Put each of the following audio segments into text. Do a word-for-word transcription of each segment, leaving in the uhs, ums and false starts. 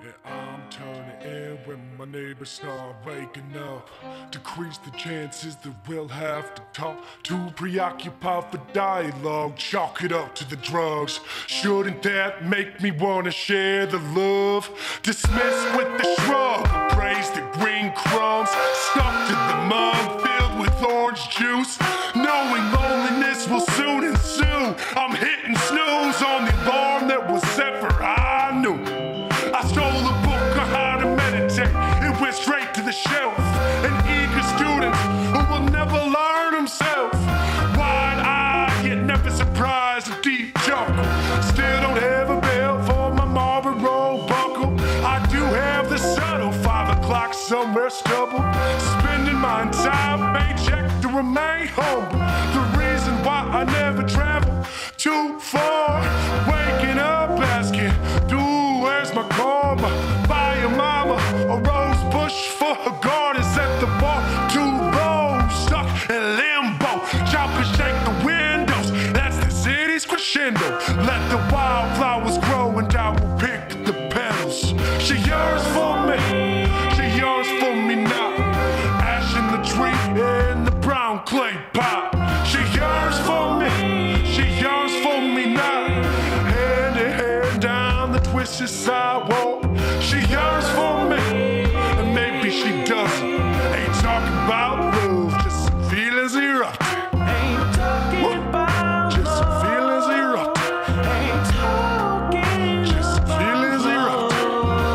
And I'm turning in when my neighbors start waking up. Decrease the chances that we'll have to talk. Too preoccupied for dialogue, chalk it up to the drugs. Shouldn't that make me wanna share the love? Dismiss with the shrug, praise the green crumbs. Stuck to the mug filled with orange juice. Knowing loneliness will soon ensue, I'm hitting snooze on the alarm that was set for high noon. I stole a book on how to meditate. It went straight to the shelf. An eager student who will never learn himself. Wide-eyed, yet never surprised, a deep chuckle. Still don't have a belt for my Marlboro buckle. I do have the subtle five o'clock somewhere stubble. Spending my entire paycheck to remain humble. The reason why I never travel too far. Waking up asking, dude, where's my karma? Buy your mama a rose bush for her garden. Set the bar too low, stuck in limbo. Chop and shake the windows, that's the city's crescendo. Let the wildflowers grow and I will pick the petals. She yearns for me, she yearns for me now. Ash in the tree in the brown clay pot. She yearns for me, she yearns for me now. Hand in hand down the twisted sidewalk. She yearns for me, and maybe she doesn't. Ain't talking about love, just some feelings erupting. Ain't talking about Just some love. feelings erupting. Ain't talking Just some feelings erupting.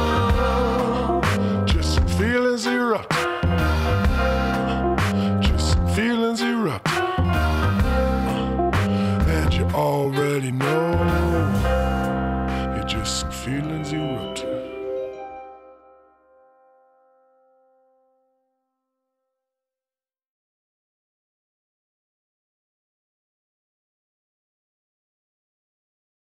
love. Just some feelings erupting. Just some feelings erupting. And you already know. It's just some feelings erupting.